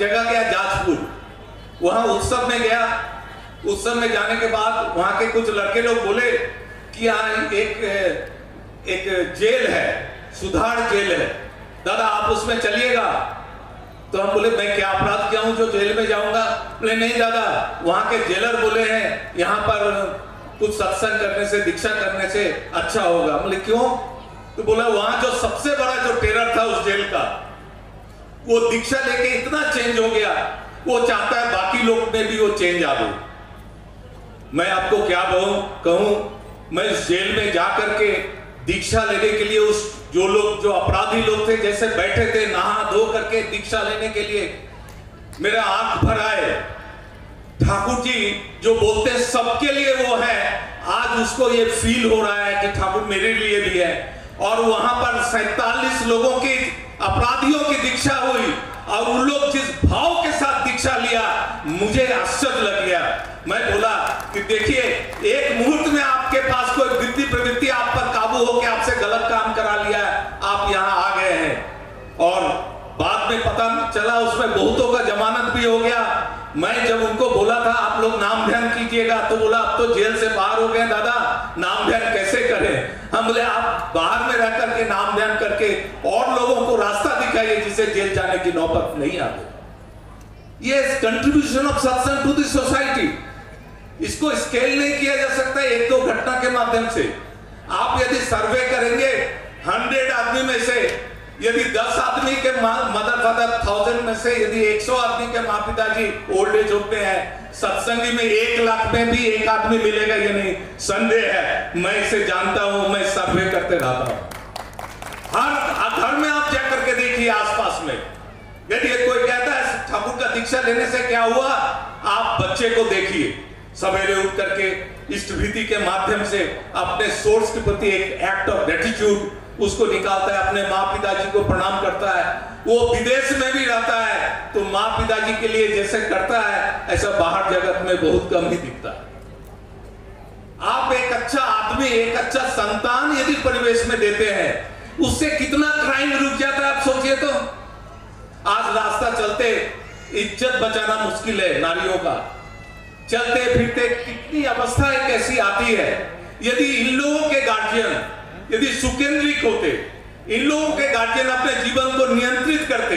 जगह गया जाजपुर, वहां उत्सव में गया। उत्सव में जाने के बाद वहां के कुछ लड़के लोग बोले कि यहाँ एक जेल है, सुधार जेल है, दादा आप उसमें चलिएगा। तो हम बोले मैं क्या अपराध किया हूं जो जेल में जाऊंगा? बोले नहीं दादा, वहां के जेलर बोले हैं यहाँ पर कुछ सत्संग करने से, दीक्षा करने से अच्छा होगा। बोले क्यों? तो बोला वहां जो सबसे बड़ा जो टेरर था उस जेल का, वो दीक्षा लेके इतना चेंज हो गया, वो चाहता है बाकी लोग में भी वो चेंज आ गए। मैं आपको क्या कहूं, मैं इस जेल में जाकर के दीक्षा लेने के लिए उस जो लोग, जो अपराधी लोग थे, जैसे बैठे थे नहा धो करके दीक्षा लेने के लिए, मेरा आंख भर आए। ठाकुर जी जो बोलते हैं सबके लिए वो है, आज उसको ये फील हो रहा है कि ठाकुर मेरे लिए भी है। और वहां पर 47 लोगों की, अपराधियों की दीक्षा हुई और उन लोग जिस भाव के साथ दीक्षा लिया, मुझे आश्चर्य लग गया। मैं बोला कि देखिए, एक मुहूर्त में आपके पास कोई वृत्ति प्रवृत्ति आप पर काबू हो के आपसे गलत काम करा लिया है, आप यहां आ गए हैं। और बाद में पता चला उसमें बहुतों का जमानत भी हो गया। मैं जब उनको बोला था आप लोग नाम ध्यान कीजिएगा, तो बोला अब तो जेल से बाहर हो गए दादा, नाम ध्यान कैसे करें? हम बोले आप बाहर में रह करके नाम ध्यान करके और लोगों को रास्ता दिखाइए जिसे जेल जाने की नौबत नहीं आती। ये contribution of satsang to the society, इसको स्केल नहीं किया जा सकता एक दो घटना के माध्यम से। आप यदि सर्वे करेंगे 100 आदमी में से यदि 10 आदमी के मदर फादर 1000 में से यदि 100 आदमी के माँ पिताजी ओल्ड एज होते हैं, सत्संगी में 1 लाख में भी एक आदमी मिलेगा ये नहीं संदेह है। मैं इसे जानता हूं, मैं सर्वे करते रहता हूं। हर घर में आप चेक करके देखिए आसपास में, यदि कोई कहता है ठाकुर का दीक्षा लेने से क्या हुआ, आप बच्चे को देखिए सवेरे उठ करके इष्ट भीति के माध्यम से अपने सोर्स के प्रति एक एक्ट ऑफ ग्रेटिट्यूड उसको निकालता है, अपने माँ पिताजी को प्रणाम करता है। वो विदेश में भी रहता है तो माँ पिताजी के लिए जैसे करता है, ऐसा बाहर जगत में बहुत कम ही दिखता है। आप एक अच्छा आदमी, एक अच्छा संतान यदि परिवेश में देते हैं, उससे कितना क्राइम रुक जाता है आप सोचिए। तो आज रास्ता चलते इज्जत बचाना मुश्किल है नारियों का, चलते फिरते कितनी अवस्था एक ऐसी आती है। यदि इन लोगों के गार्जियन यदि सुकेंद्रिक होते, इन लोगों के गार्जियन अपने जीवन को नियंत्रित करते,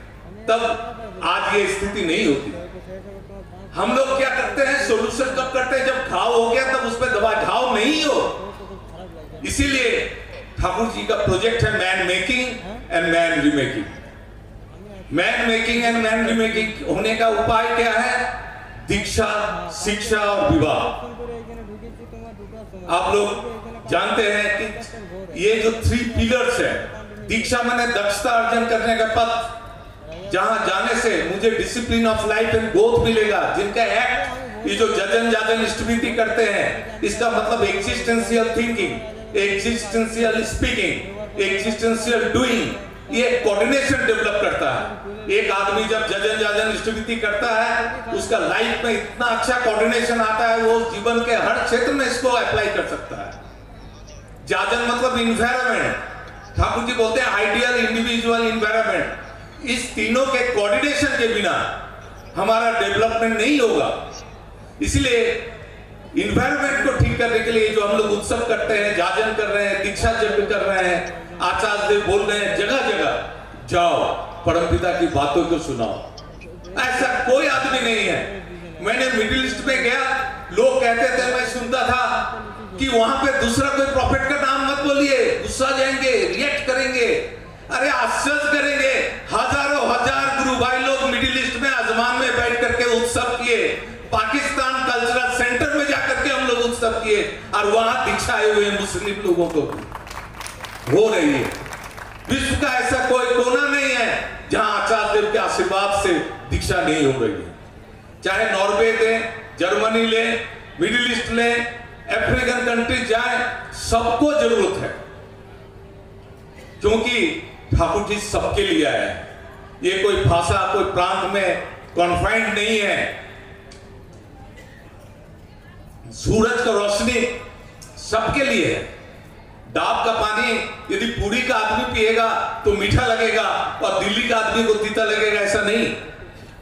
तब आज ये स्थिति नहीं होती। हम लोग क्या करते हैं, सोल्यूशन कब करते हैं, जब घाव हो गया तब उस पर दवा, घाव नहीं हो। इसीलिए ठाकुर जी का प्रोजेक्ट है man making and man remaking. Man making and man remaking होने का उपाय क्या है? दीक्षा, शिक्षा और विवाह। आप लोग जानते हैं कि ये जो 3 पिलर्स है, दीक्षा माने दक्षता अर्जन करने का पथ, जहां जाने से मुझे discipline of life and growth मिलेगा। जिनका एक्ट, ये जो जजन इष्टभीति करते हैं, इसका मतलब existential thinking, existential speaking, existential doing, ये कोऑर्डिनेशन डेवलप करता है। एक आदमी जब जजन इष्टभीति करता है, उसका लाइफ में इतना अच्छा कोऑर्डिनेशन आता है, वो जीवन के हर क्षेत्र में इसको अप्लाई कर सकता है। जाजन मतलब इन्वायरमेंट, ठाकुर जी बोलते हैं आइडियल इंडिविजुअल इन्वायरमेंट। इस तीनों के कोऑर्डिनेशन के बिना हमारा डेवलपमेंट नहीं होगा। इसलिए इन्वायरमेंट को ठीक करने के लिए जो हम लोग उत्सव करते हैं, जाजन कर रहे हैं, दीक्षा यज्ञ कर रहे हैं, आचार्य देव बोल रहे हैं जगह जगह जाओ परमपिता की बातों को सुनाओ। ऐसा कोई आदमी नहीं है। मैंने मिडिल ईस्ट में गया, लोग कहते थे, मैं सुनता था कि वहां पे दूसरा कोई प्रॉफिट का नाम मत बोलिए, गुस्सा जाएंगे, रिएक्ट करेंगे। अरे आश्चर्य करेंगे, हजारों हजार गुरु भाई लोग मिडिल ईस्ट में आजमान में बैठ करके उत्सव किए, पाकिस्तान कल्चरल सेंटर में जाकर के हम लोग उत्सव किए, और वहां दीक्षा आए हुए मुस्लिम लोगों को हो रही है। विश्व का ऐसा कोई कोना नहीं है जहां आचार्य देव के आशीर्वाद से दीक्षा नहीं हो रही है। चाहे नॉर्वे ले, जर्मनी ले, मिडिल ईस्ट ले, अफ्रीकन कंट्री जाए, सबको जरूरत है, क्योंकि ठाकुर जी सबके लिए आया है। ये कोई भाषा, कोई प्रांत में कॉन्फाइंड नहीं है। सूरज का रोशनी सबके लिए है। डाब का पानी यदि पुरी का आदमी पिएगा तो मीठा लगेगा और दिल्ली का आदमी को तीता लगेगा, ऐसा नहीं।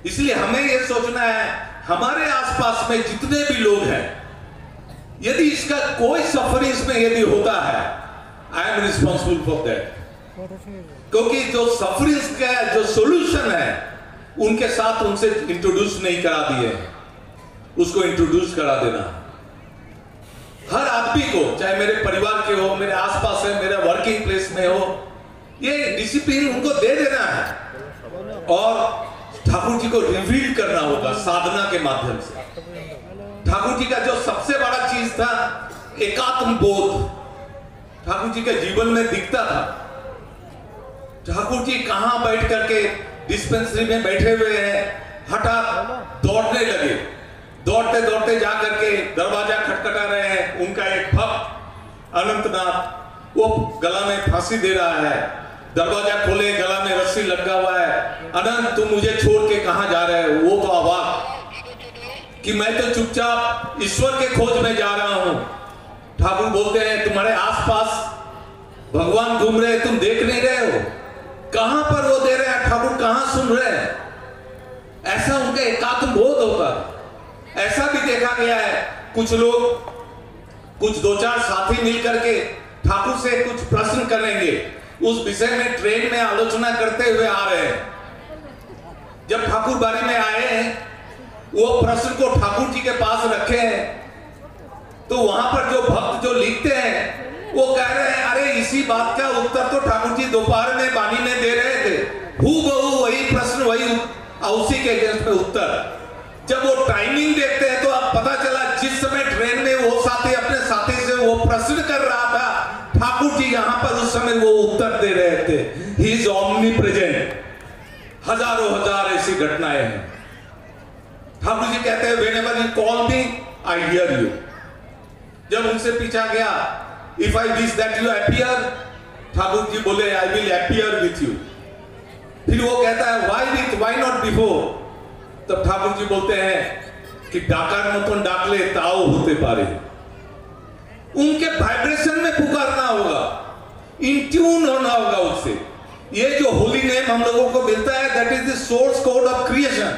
इसलिए हमें यह सोचना है, हमारे आसपास में जितने भी लोग हैं, यदि इसका कोई सफरिंग में यदि होता है, I am responsible for that. क्योंकि जो सफरिंग का जो सोल्यूशन है, उनके साथ उनसे इंट्रोड्यूस नहीं करा दिए, उसको इंट्रोड्यूस करा देना। हर आदमी को, चाहे मेरे परिवार के हो, मेरे आसपास है, मेरे वर्किंग प्लेस में हो, ये डिसिप्लिन उनको दे देना है और ठाकुर जी को रिवील करना होगा साधना के माध्यम से। ठाकुर जी का जो सबसे बड़ा चीज था, एकात्म बोध, ठाकुर जी के जीवन में दिखता था। ठाकुर जी कहां बैठ करके डिस्पेंसरी में बैठे हुए हैं, हठात दौड़ने लगे, दौड़ते दौड़ते जा करके दरवाजा खटखटा रहे हैं। उनका एक भक्त अनंतनाथ, वो गला में फांसी दे रहा है, दरवाजा खोले, गला में रस्सी लगा हुआ है। अनंत, तुम मुझे छोड़ के कहां जा रहे हो? वो तो अवाक कि मैं तो चुपचाप ईश्वर के खोज में जा रहा हूं। ठाकुर बोलते हैं, तुम्हारे आसपास भगवान घूम रहे हैं, तुम देख नहीं रहे हो? कहां पर वो दे रहे हैं, ठाकुर कहां सुन रहे हैं? ऐसा उनका एकात्म बोध होता। ऐसा भी देखा गया है, कुछ लोग, कुछ दो चार साथी मिलकर के ठाकुर से कुछ प्रश्न करेंगे, उस विषय में ट्रेन में आलोचना करते हुए आ रहे हैं। जब ठाकुर बारे में आए हैं, वो प्रश्न को ठाकुर जी के पास रखे हैं, तो वहां पर जो भक्त जो लिखते हैं, वो कह रहे हैं, अरे इसी बात का उत्तर तो ठाकुर जी दोपहर में वाणी में दे रहे थे, हूबहू वही प्रश्न, वही उसी के अगेंस्ट में उत्तर। जब वो टाइमिंग देखते हैं तो अब पता चला, जिस समय ट्रेन में वो साथी अपने साथी से वो प्रश्न कर रहा था, ठाकुर जी यहां पर उस समय वो उत्तर दे रहे थे। He is omnipresent. हजारों हजार ऐसी घटनाएं हैं। ठाकुर जी कहते हैं, whenever you call me I hear you. जब उनसे पूछा गया, if I wish that you appear, Thakur ji बोले, I will appear with you. फिर वो कहता है, व्हाई नॉट बिफोर? तब ठाकुर जी बोलते हैं कि डाकार मतन डाकले ताओ होते पारे। उनके वाइब्रेशन में पुकारना होगा, इन ट्यून होना होगा उससे। ये जो होली नेम हम लोगों को मिलता है, that is the source code of creation.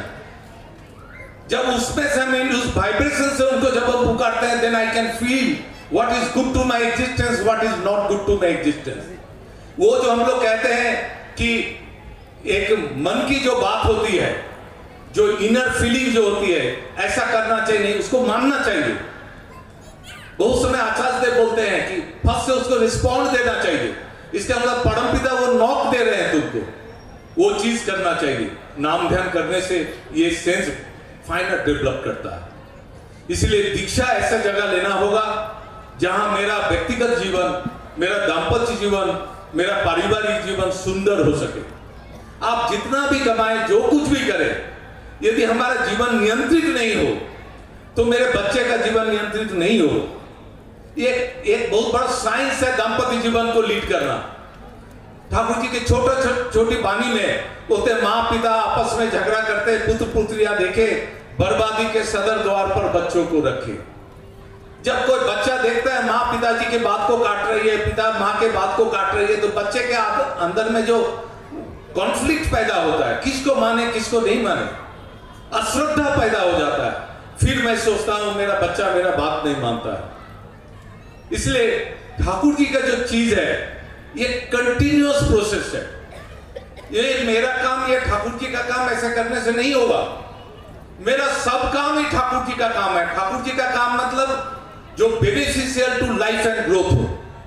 जब उसमें से हम उस वाइब्रेशन से उनको जब हम पुकारते हैं, then I can feel what is good to my existence, what is not good to my existence. वो जो हम लोग कहते हैं कि एक मन की जो बात होती है, जो इनर फीलिंग जो होती है, ऐसा करना चाहिए नहीं, उसको मानना चाहिए। बहुत समय आचार्य देव बोलते हैं कि फर्स्ट से उसको रिस्पॉन्ड देना चाहिए। इसका मतलब परमपिता वो नॉक दे रहे हैं तुमको, वो चीज करना चाहिए। नाम ध्यान करने से ये सेंस फाइनल डेवलप करता है। इसलिए दीक्षा ऐसा जगह लेना होगा जहां मेरा व्यक्तिगत जीवन, मेरा दाम्पत्य जीवन, मेरा पारिवारिक जीवन सुंदर हो सके। आप जितना भी कमाएं, जो कुछ भी करें, यदि हमारा जीवन नियंत्रित नहीं हो, तो मेरे बच्चे का जीवन नियंत्रित नहीं हो। ये एक बहुत बड़ा साइंस है दाम्पत्य जीवन को लीड करना। ठाकुर जी के छोटी वाणी में बोलते, माँ पिता आपस में झगड़ा करते, पुत्र पुत्रियां देखे, बर्बादी के सदर द्वार पर बच्चों को रखे। जब कोई बच्चा देखता है माँ पिताजी के बात को काट रही है, पिता माँ के बात को काट रही है, तो बच्चे के अंदर में जो कॉन्फ्लिक्ट पैदा होता है, किसको माने किसको नहीं माने, अश्रद्धा पैदा हो जाता है। फिर मैं सोचता हूं मेरा बच्चा मेरा बात नहीं मानता है। इसलिए ठाकुर जी का जो चीज है, ये कंटिन्यूअस प्रोसेस है। ये मेरा काम, ये ठाकुर जी का काम ऐसा करने से नहीं होगा। मेरा सब काम ही ठाकुर जी का काम है। ठाकुर जी का काम मतलब जो beneficial to life and growth हो।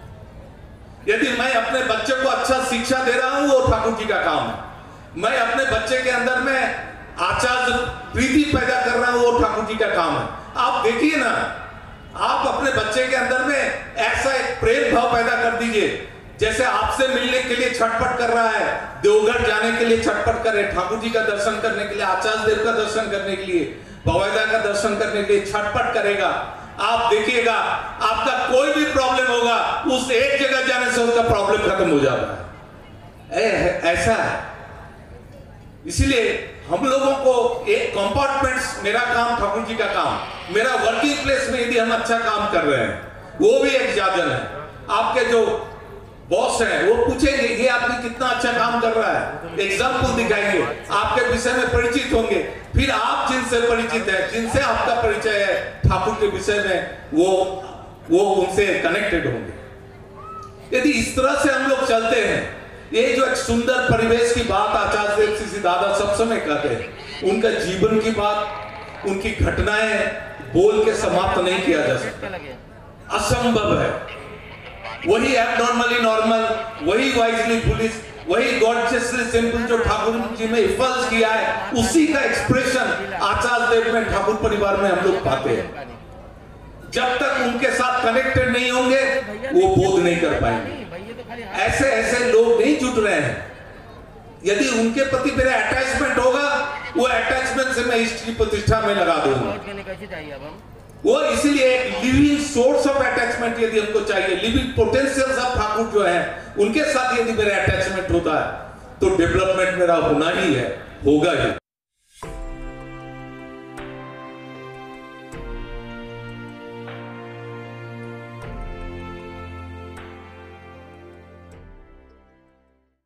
यदि मैं अपने बच्चे को अच्छा शिक्षा दे रहा हूं, वो ठाकुर जी का काम है। मैं अपने बच्चे के अंदर में आचार्य प्रीति पैदा कर रहा हूं, वो ठाकुर जी का काम है। आप देखिए ना, आप अपने बच्चे के अंदर में ऐसा एक प्रेम भाव पैदा कर दीजिए, जैसे आपसे मिलने के लिए छटपट कर रहा है, देवघर जाने के लिए छटपट करे, ठाकुर जी का दर्शन करने के लिए, आचार्य देव का दर्शन करने के लिए, भवैदा का दर्शन करने के लिए छटपट करेगा। आप देखिएगा, आपका कोई भी प्रॉब्लम होगा, उस एक जगह जाने से उसका प्रॉब्लम खत्म हो जाता है। ऐसा है। इसीलिए हम लोगों को एक कंपार्टमेंट्स, मेरा काम ठाकुर जी का काम, मेरा वर्किंग प्लेस में यदि हम अच्छा काम कर रहे हैं, वो भी एक साधन है। आपके जो बॉस है, वो पूछेंगे ये आदमी कितना अच्छा काम कर रहा है, एग्जाम्पल दिखाएंगे, आपके विषय में परिचित होंगे, फिर आप जिनसे परिचित है, जिनसे आपका परिचय है ठाकुर के विषय में, वो उनसे कनेक्टेड होंगे। यदि इस तरह से हम लोग चलते हैं, ये जो एक सुंदर परिवेश की बात आचार्य देवसी दादा सब समय कहते हैं, उनका जीवन की बात, उनकी घटनाएं बोल के समाप्त नहीं किया जा सकता, असंभव है। वही एबनॉर्मली नॉर्मल, वही वाइजली फुलिश, वही गॉडजेसली सिंपल जो ठाकुर जी में हिफाज किया है, उसी का एक्सप्रेशन आचार्य देव में ठाकुर परिवार में हम लोग पाते हैं। जब तक उनके साथ कनेक्टेड नहीं होंगे वो बोध नहीं कर पाएंगे। ऐसे ऐसे लोग नहीं जुट रहे हैं। यदि उनके प्रति मेरा अटैचमेंट होगा, वो अटैचमेंट से मैं इष्ट की प्रतिष्ठा में लगा दूंगा। वो इसीलिए एक लिविंग सोर्स ऑफ अटैचमेंट यदि हमको चाहिए, लिविंग पोटेंशियल्स ऑफ ठाकुर जो है उनके साथ यदि मेरा अटैचमेंट होता है तो डेवलपमेंट मेरा होना ही है, होगा ही।